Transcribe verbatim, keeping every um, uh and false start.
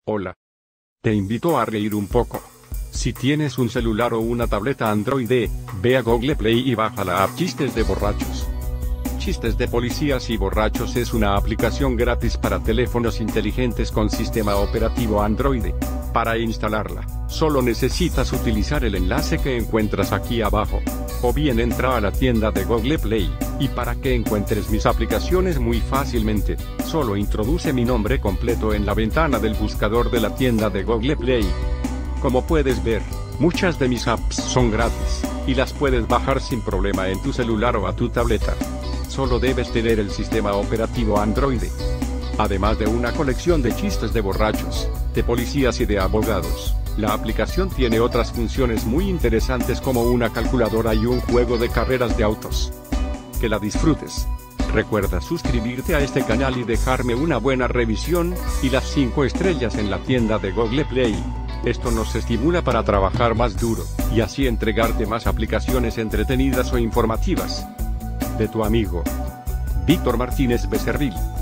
Hola. Te invito a reír un poco. Si tienes un celular o una tableta Android, ve a Google Play y baja la app Chistes de Borrachos. Chistes de Policías y Borrachos es una aplicación gratis para teléfonos inteligentes con sistema operativo Android. Para instalarla, solo necesitas utilizar el enlace que encuentras aquí abajo. O bien entra a la tienda de Google Play, y para que encuentres mis aplicaciones muy fácilmente, solo introduce mi nombre completo en la ventana del buscador de la tienda de Google Play. Como puedes ver, muchas de mis apps son gratis, y las puedes bajar sin problema en tu celular o a tu tableta. Solo debes tener el sistema operativo Android. Además de una colección de chistes de borrachos, de policías y de abogados, la aplicación tiene otras funciones muy interesantes como una calculadora y un juego de carreras de autos. Que la disfrutes. Recuerda suscribirte a este canal y dejarme una buena revisión, y las cinco estrellas en la tienda de Google Play. Esto nos estimula para trabajar más duro, y así entregarte más aplicaciones entretenidas o informativas. De tu amigo Víctor Martínez Becerril.